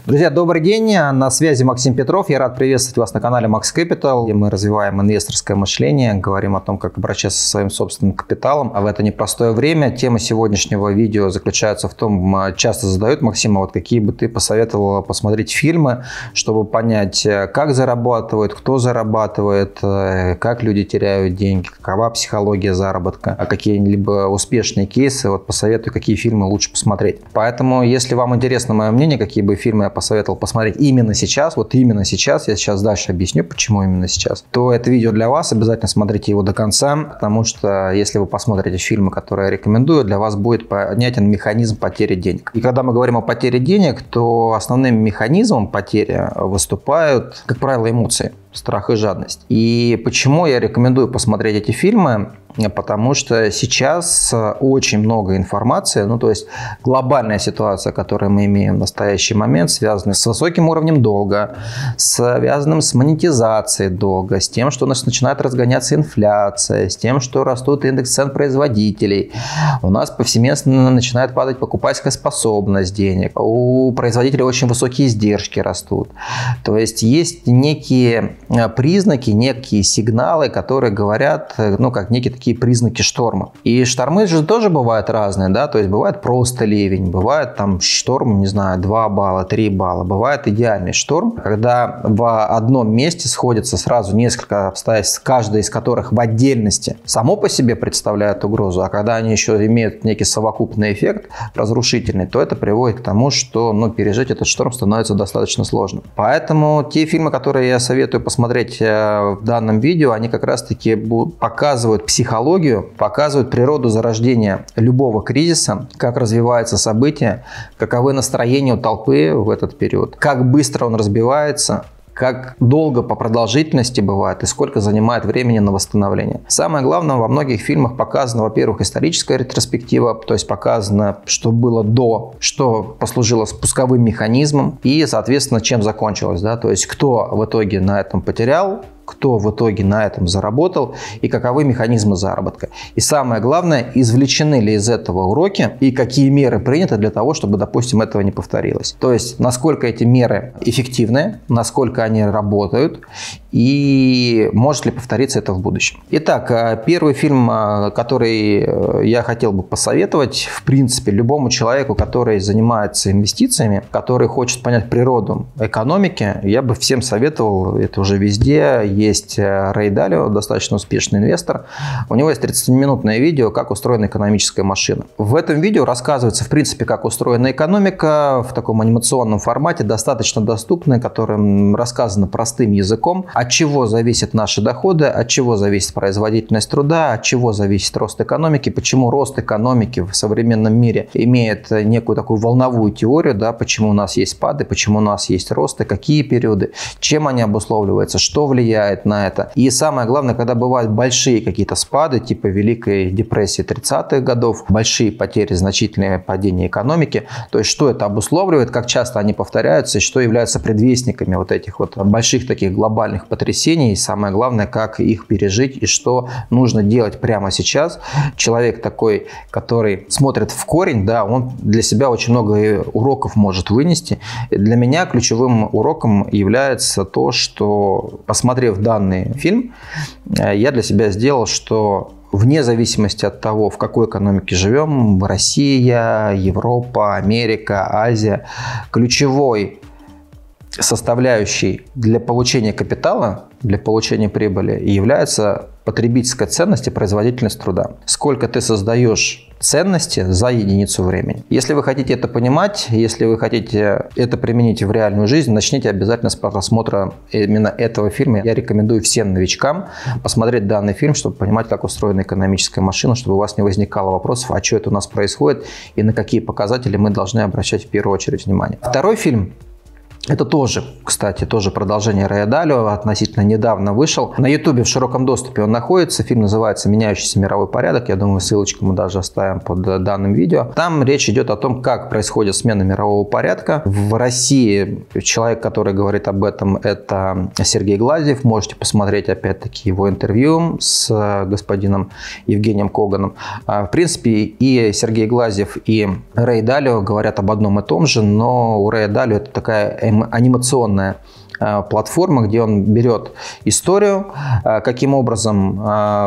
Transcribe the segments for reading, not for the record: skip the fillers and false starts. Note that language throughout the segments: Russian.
Друзья, добрый день, на связи Максим Петров. Я рад приветствовать вас на канале Max Capital, где мы развиваем инвесторское мышление, говорим о том, как обращаться со своим собственным капиталом. А в это непростое время тема сегодняшнего видео заключается в том, часто задают: Максим, вот какие бы ты посоветовал посмотреть фильмы, чтобы понять, как зарабатывают, кто зарабатывает, как люди теряют деньги, какова психология заработка, какие-либо успешные кейсы. Вот посоветую, какие фильмы лучше посмотреть. Поэтому, если вам интересно мое мнение, какие бы фильмы я посоветовал посмотреть именно сейчас, вот именно сейчас, я сейчас дальше объясню, почему именно сейчас, то это видео для вас, обязательно смотрите его до конца, потому что если вы посмотрите фильмы, которые я рекомендую, для вас будет понятен механизм потери денег. И когда мы говорим о потере денег, то основным механизмом потери выступают, как правило, эмоции. Страх и жадность. И почему я рекомендую посмотреть эти фильмы? Потому что сейчас очень много информации, то есть глобальная ситуация, которую мы имеем в настоящий момент, связана с высоким уровнем долга, связанным с монетизацией долга, с тем, что у нас начинает разгоняться инфляция, с тем, что растут индекс цен производителей. У нас повсеместно начинает падать покупательская способность денег. У производителей очень высокие издержки растут. То есть некие признаки, некие сигналы, которые говорят, как некие такие признаки шторма. И штормы же тоже бывают разные, да, то есть бывает просто ливень, бывает там шторм, 2 балла, 3 балла, бывает идеальный шторм, когда в одном месте сходятся сразу несколько обстоятельств, каждое из которых в отдельности само по себе представляет угрозу, а когда они еще имеют некий совокупный эффект разрушительный, то это приводит к тому, что пережить этот шторм становится достаточно сложно. Поэтому те фильмы, которые я советую посмотреть в данном видео, они как раз-таки показывают психологию, показывают природу зарождения любого кризиса, как развиваются события, каковы настроения у толпы в этот период, как быстро он разбивается, как долго по продолжительности бывает и сколько занимает времени на восстановление. Самое главное, во многих фильмах показана, во-первых, историческая ретроспектива, то есть показано, что было до, что послужило спусковым механизмом и, соответственно, чем закончилось. Да? То есть кто в итоге на этом потерял, кто в итоге на этом заработал и каковы механизмы заработка. И самое главное, извлечены ли из этого уроки и какие меры приняты для того, чтобы, допустим, этого не повторилось. То есть, насколько эти меры эффективны, насколько они работают и может ли повториться это в будущем. Итак, первый фильм, который я хотел бы посоветовать, в принципе, любому человеку, который занимается инвестициями, который хочет понять природу экономики, я бы всем советовал, это уже везде, есть Рэй Далио, достаточно успешный инвестор. У него есть 30-минутное видео, как устроена экономическая машина. В этом видео рассказывается, в принципе, как устроена экономика в таком анимационном формате, достаточно доступное, которым рассказано простым языком, от чего зависят наши доходы, от чего зависит производительность труда, от чего зависит рост экономики, почему рост экономики в современном мире имеет некую такую волновую теорию, да, почему у нас есть спады, почему у нас есть росты, какие периоды, чем они обусловливаются, что влияет на это. И самое главное, когда бывают большие какие-то спады, типа Великой депрессии 30-х годов, большие потери, значительные падения экономики, то есть что это обусловливает, как часто они повторяются и что является предвестниками вот этих вот больших таких глобальных потрясений, и самое главное, как их пережить и что нужно делать прямо сейчас. Человек такой, который смотрит в корень, да, он для себя очень много уроков может вынести. И для меня ключевым уроком является то, что, посмотрев данный фильм, я для себя сделал, что вне зависимости от того, в какой экономике живем, Россия, Европа, Америка, Азия, ключевой составляющей для получения капитала, для получения прибыли является потребительская ценность и производительность труда. Сколько ты создаешь ценности за единицу времени. Если вы хотите это понимать, если вы хотите это применить в реальную жизнь, начните обязательно с просмотра именно этого фильма. Я рекомендую всем новичкам посмотреть данный фильм, чтобы понимать, как устроена экономическая машина, чтобы у вас не возникало вопросов, а что это у нас происходит и на какие показатели мы должны обращать в первую очередь внимание. Второй фильм, Это тоже, кстати, продолжение Рэя Далио, относительно недавно вышел. На Ютубе в широком доступе он находится. Фильм называется «Меняющийся мировой порядок». Я думаю, ссылочку мы даже оставим под данным видео. Там речь идет о том, как происходит смена мирового порядка. В России человек, который говорит об этом, это Сергей Глазьев. Можете посмотреть, опять-таки, его интервью с господином Евгением Коганом. В принципе, и Сергей Глазьев, и Рэй Далио говорят об одном и том же, но у Рэя Далио это такая анимационная платформа, где он берет историю, каким образом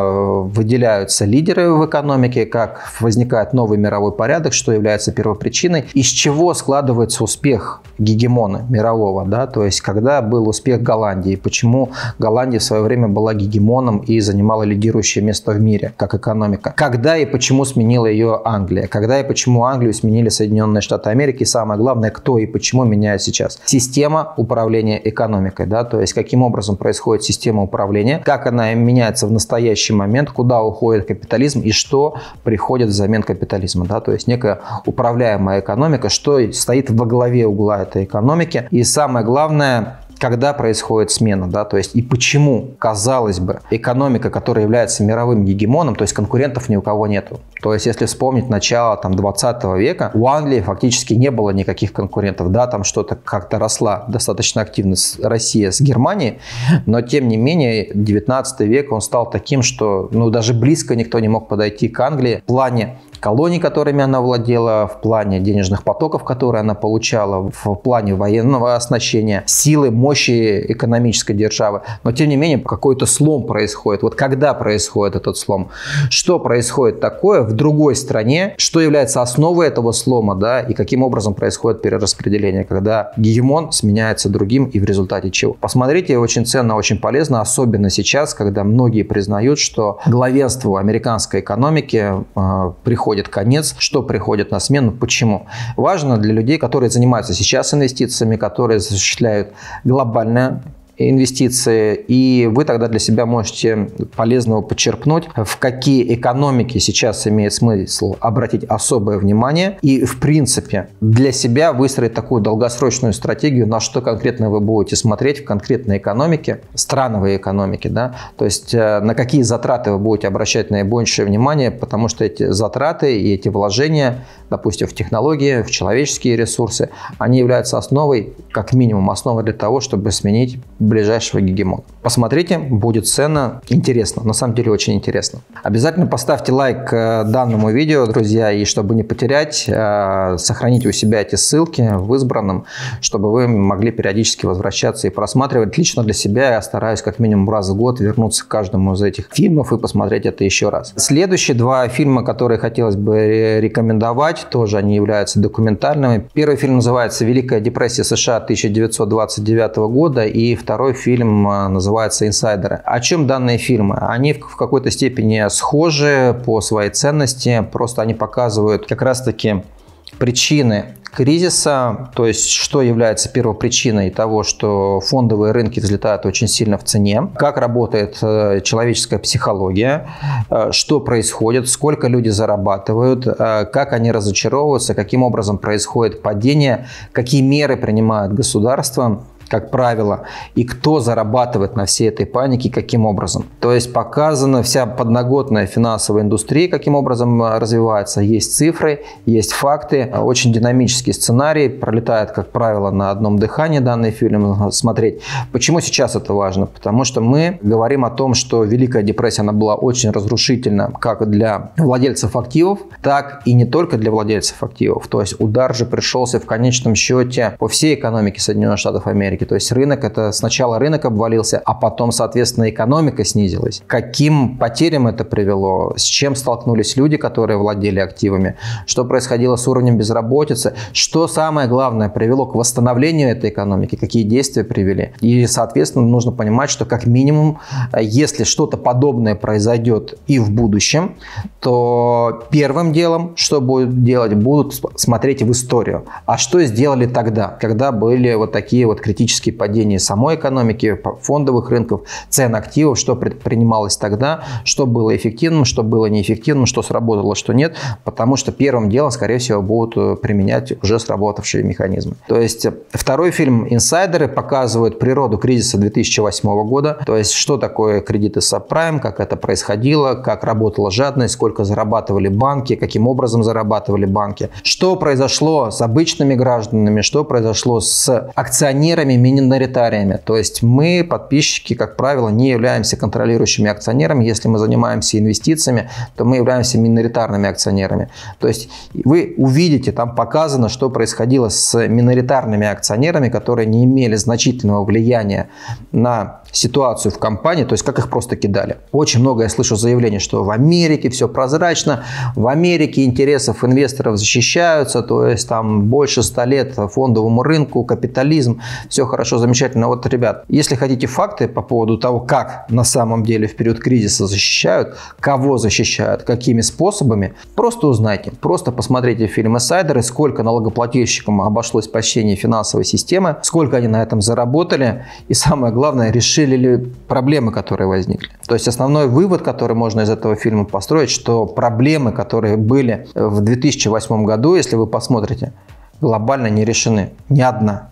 выделяются лидеры в экономике, как возникает новый мировой порядок, что является первопричиной, из чего складывается успех гегемона мирового, да, то есть когда был успех Голландии, почему Голландия в свое время была гегемоном и занимала лидирующее место в мире как экономика, когда и почему сменила ее Англия, когда и почему Англию сменили Соединенные Штаты Америки, и самое главное, кто и почему меняет сейчас. Система управления экономикой, да, то есть каким образом происходит система управления, как она меняется в настоящий момент, куда уходит капитализм и что приходит взамен капитализма, да, то есть некая управляемая экономика, что стоит во главе угла этой экономики, и самое главное, когда происходит смена, да, то есть и почему, казалось бы, экономика, которая является мировым гегемоном, то есть конкурентов ни у кого нету. То есть если вспомнить начало 20 века, у Англии фактически не было никаких конкурентов. Да, там что-то как-то росла достаточно активно Россия с Германией, но тем не менее 19 век он стал таким, что даже близко никто не мог подойти к Англии в плане колоний, которыми она владела, в плане денежных потоков, которые она получала, в плане военного оснащения, силы, мощи экономической державы. Но, тем не менее, какой-то слом происходит. Вот когда происходит этот слом? Что происходит такое в другой стране? Что является основой этого слома? Да, и каким образом происходит перераспределение, когда гегемон сменяется другим и в результате чего? Посмотрите, очень ценно, очень полезно, особенно сейчас, когда многие признают, что главенству американской экономики приходит конец, что приходит на смену, почему. Важно для людей, которые занимаются сейчас инвестициями, которые осуществляют глобальное инвестиции, и вы тогда для себя можете полезного подчерпнуть, в какие экономики сейчас имеет смысл обратить особое внимание и, в принципе, для себя выстроить такую долгосрочную стратегию, на что конкретно вы будете смотреть в конкретной экономике, страновой экономике, да, то есть на какие затраты вы будете обращать наибольшее внимание, потому что эти затраты и эти вложения, допустим, в технологии, в человеческие ресурсы, они являются основой, как минимум, основой для того, чтобы сменить ближайшего гегемона. Посмотрите, будет ценно, интересно, на самом деле очень интересно. Обязательно поставьте лайк данному видео, друзья, и чтобы не потерять, сохраните у себя эти ссылки в избранном, чтобы вы могли периодически возвращаться и просматривать. Лично для себя я стараюсь как минимум раз в год вернуться к каждому из этих фильмов и посмотреть это еще раз. Следующие два фильма, которые хотелось бы рекомендовать, тоже они являются документальными. Первый фильм называется «Великая депрессия США 1929 года», и второй фильм называется «Инсайдеры». О чем данные фильмы? Они в какой-то степени схожи по своей ценности, просто они показывают как раз-таки причины кризиса, то есть что является первопричиной того, что фондовые рынки взлетают очень сильно в цене, как работает человеческая психология, что происходит, сколько люди зарабатывают, как они разочаровываются, каким образом происходит падение, какие меры принимает государство, как правило, и кто зарабатывает на всей этой панике, каким образом. То есть показана вся подноготная финансовая индустрия, каким образом развивается. Есть цифры, есть факты, очень динамический сценарий, пролетает, как правило, на одном дыхании данный фильм смотреть. Почему сейчас это важно? Потому что мы говорим о том, что Великая депрессия, она была очень разрушительна как для владельцев активов, так и не только для владельцев активов. То есть удар же пришелся в конечном счете по всей экономике Соединенных Штатов Америки. То есть рынок, это сначала рынок обвалился, а потом, соответственно, экономика снизилась. Каким потерям это привело? С чем столкнулись люди, которые владели активами? Что происходило с уровнем безработицы? Что самое главное привело к восстановлению этой экономики? Какие действия привели? И, соответственно, нужно понимать, что как минимум, если что-то подобное произойдет и в будущем, то первым делом, что будут делать, будут смотреть в историю. А что сделали тогда, когда были вот такие вот критические драматические падения самой экономики, фондовых рынков, цен активов, что предпринималось тогда, что было эффективным, что было неэффективным, что сработало, что нет, потому что первым делом, скорее всего, будут применять уже сработавшие механизмы. То есть второй фильм «Инсайдеры» показывает природу кризиса 2008 года, то есть что такое кредиты сабпрайм, как это происходило, как работала жадность, сколько зарабатывали банки, каким образом зарабатывали банки, что произошло с обычными гражданами, что произошло с акционерами, миноритариями. То есть мы, подписчики, как правило, не являемся контролирующими акционерами. Если мы занимаемся инвестициями, то мы являемся миноритарными акционерами. То есть вы увидите, там показано, что происходило с миноритарными акционерами, которые не имели значительного влияния на ситуацию в компании, то есть как их просто кидали. Очень много я слышу заявлений, что в Америке все прозрачно, в Америке интересов инвесторов защищаются, то есть там больше 100 лет фондовому рынку, капитализм, все хорошо, замечательно. Вот, ребят, если хотите факты по поводу того, как на самом деле в период кризиса защищают, кого защищают, какими способами, просто узнайте, просто посмотрите фильм «Инсайдеры», сколько налогоплательщикам обошлось спасение финансовой системы, сколько они на этом заработали и, самое главное, решили ли проблемы, которые возникли. То есть основной вывод, который можно из этого фильма построить, что проблемы, которые были в 2008 году, если вы посмотрите, глобально не решены. Ни одна.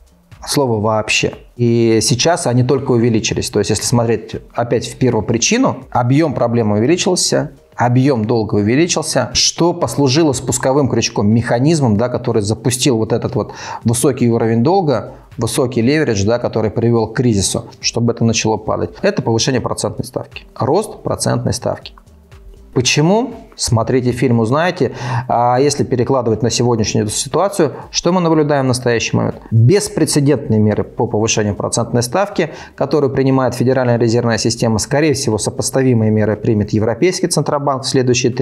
Слово «вообще». И сейчас они только увеличились. То есть если смотреть опять в первую причину, объем проблемы увеличился, объем долга увеличился, что послужило спусковым крючком, механизмом, да, который запустил вот этот вот высокий уровень долга, высокий леверидж, да, который привел к кризису, чтобы это начало падать. Это повышение процентной ставки, рост процентной ставки. Почему? Смотрите фильм, узнаете. А если перекладывать на сегодняшнюю ситуацию, что мы наблюдаем в настоящий момент? Беспрецедентные меры по повышению процентной ставки, которую принимает Федеральная резервная система. Скорее всего, сопоставимые меры примет Европейский Центробанк в следующие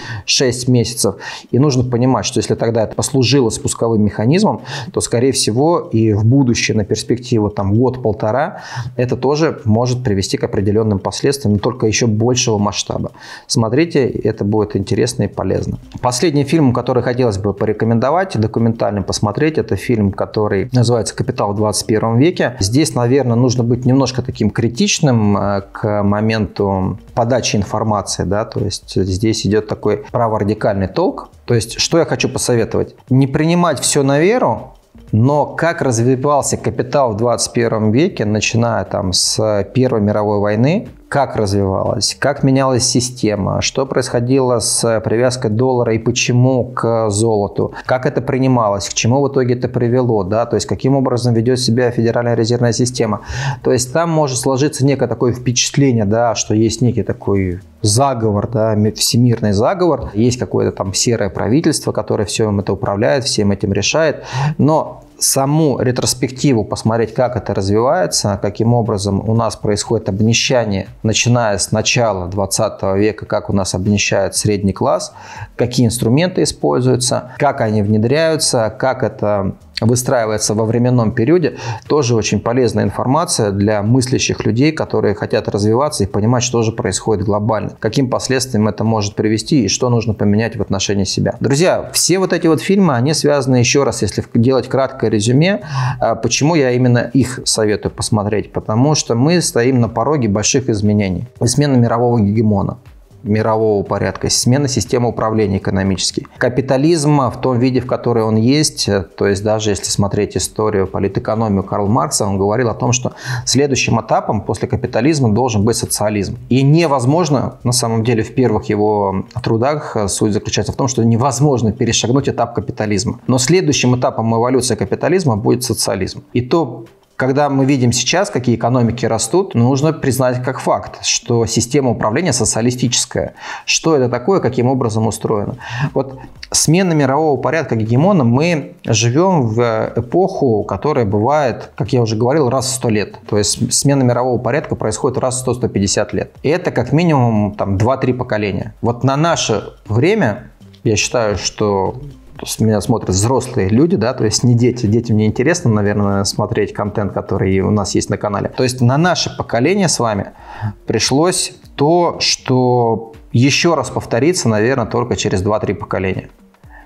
3-6 месяцев. И нужно понимать, что если тогда это послужило спусковым механизмом, то, скорее всего, и в будущее, на перспективу там, год-полтора, это тоже может привести к определенным последствиям, но только еще большего масштаба. Смотрите, это будет интересно и полезно. Последний фильм, который хотелось бы порекомендовать, документальный посмотреть, это фильм, который называется «Капитал в 21 веке». Здесь, наверное, нужно быть немножко таким критичным к моменту подачи информации, да, то есть здесь идет такой праворадикальный толк. То есть, что я хочу посоветовать? Не принимать все на веру, но как развивался капитал в 21 веке, начиная там с Первой мировой войны, как развивалась, как менялась система, что происходило с привязкой доллара и почему к золоту, как это принималось, к чему в итоге это привело, да, то есть каким образом ведет себя Федеральная резервная система. То есть там может сложиться некое такое впечатление, да, что есть некий такой заговор, да, всемирный заговор, есть какое-то там серое правительство, которое всем это управляет, всем этим решает, но саму ретроспективу посмотреть, как это развивается, каким образом у нас происходит обнищание, начиная с начала 20 века, как у нас обнищает средний класс, какие инструменты используются, как они внедряются, как это выстраивается во временном периоде, тоже очень полезная информация для мыслящих людей, которые хотят развиваться и понимать, что же происходит глобально, каким последствиям это может привести и что нужно поменять в отношении себя. Друзья, все вот эти вот фильмы, они связаны, еще раз, если делать краткое резюме, почему я именно их советую посмотреть, потому что мы стоим на пороге больших изменений. Смена мирового гегемона, мирового порядка, смена системы управления экономической. Капитализм в том виде, в котором он есть, то есть даже если смотреть историю, политэкономию Карла Маркса, он говорил о том, что следующим этапом после капитализма должен быть социализм. И невозможно, на самом деле, в первых его трудах суть заключается в том, что невозможно перешагнуть этап капитализма. Но следующим этапом эволюции капитализма будет социализм. И то, когда мы видим сейчас, какие экономики растут, нужно признать как факт, что система управления социалистическая. Что это такое, каким образом устроено. Вот смена мирового порядка гегемона, мы живем в эпоху, которая бывает, как я уже говорил, раз в 100 лет. То есть смена мирового порядка происходит раз в 100-150 лет. И это как минимум там, 2-3 поколения. Вот на наше время, я считаю, что меня смотрят взрослые люди, да, то есть не дети. Детям не интересно, наверное, смотреть контент, который у нас есть на канале. То есть на наше поколение с вами пришлось то, что еще раз повторится, наверное, только через 2-3 поколения.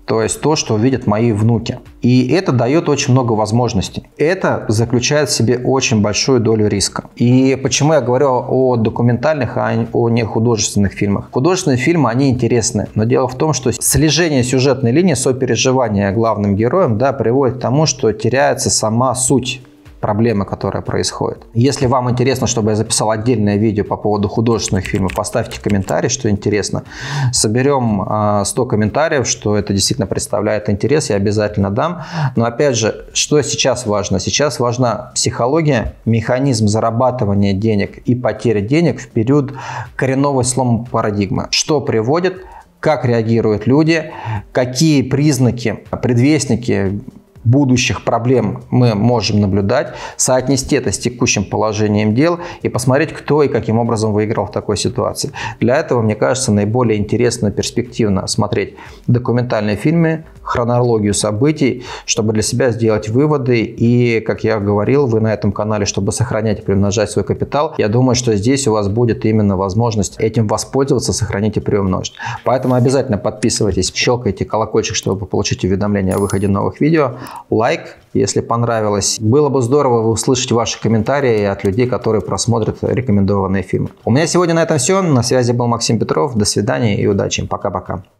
То есть то, что видят мои внуки. И это дает очень много возможностей. Это заключает в себе очень большую долю риска. И почему я говорю о документальных, а о не художественных фильмах? Художественные фильмы, они интересны. Но дело в том, что слежение сюжетной линии, сопереживание главным героям, да, приводит к тому, что теряется сама суть проблемы, которая происходит. Если вам интересно, чтобы я записал отдельное видео по поводу художественных фильмов, поставьте комментарий, что интересно. Соберем 100 комментариев, что это действительно представляет интерес, я обязательно дам. Но опять же, что сейчас важно? Сейчас важна психология, механизм зарабатывания денег и потери денег в период коренного слома парадигмы. Что приводит, как реагируют люди, какие признаки, предвестники будущих проблем мы можем наблюдать, соотнести это с текущим положением дел и посмотреть, кто и каким образом выиграл в такой ситуации. Для этого, мне кажется, наиболее интересно и перспективно смотреть документальные фильмы, хронологию событий, чтобы для себя сделать выводы. И, как я говорил, вы на этом канале, чтобы сохранять и приумножать свой капитал, я думаю, что здесь у вас будет именно возможность этим воспользоваться, сохранить и приумножить. Поэтому обязательно подписывайтесь, щелкайте колокольчик, чтобы получить уведомления о выходе новых видео. Лайк, если понравилось. Было бы здорово услышать ваши комментарии от людей, которые просмотрят рекомендованные фильмы. У меня сегодня на этом все. На связи был Максим Петров. До свидания и удачи. Пока-пока.